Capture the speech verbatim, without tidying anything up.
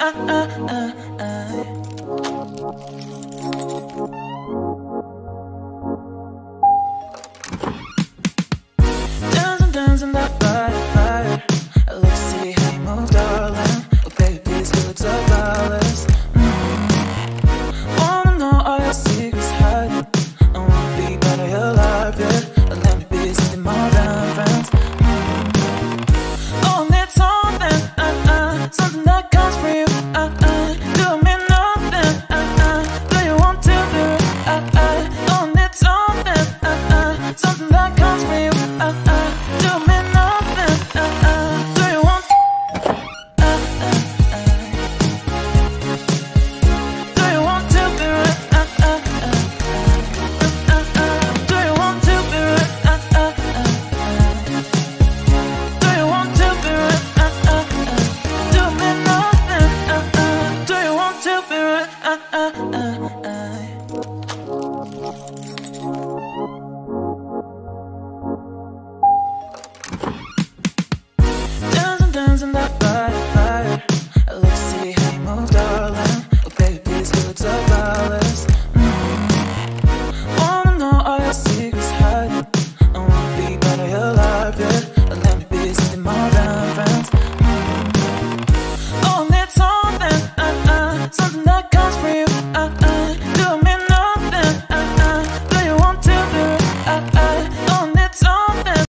Dancing, dancing that fire, fire. Let's see how you move, darling. Oh, baby, these lips are flawless. Mm. Wanna know all your secrets hiding. I wanna be part of your life, yeah. Let me be something more than friends. Mm. Oh, I need something, uh, uh, something that comes from you, uh, uh. Do me nothing, uh, uh. Do you want to do it, uh, uh. Oh, I need something, uh, uh, something that comes from you, uh, uh. Do me nothing, uh, uh. Do you want, uh, uh, uh. Do you want to be right, uh, uh, uh, uh, uh, uh. Do you want to be right, uh, uh, uh, uh. Do you want to be right, uh, uh, uh. Do me nothing, uh, uh. Do you want to be right, uh, uh, uh, uh. Dancing, dancing that fire.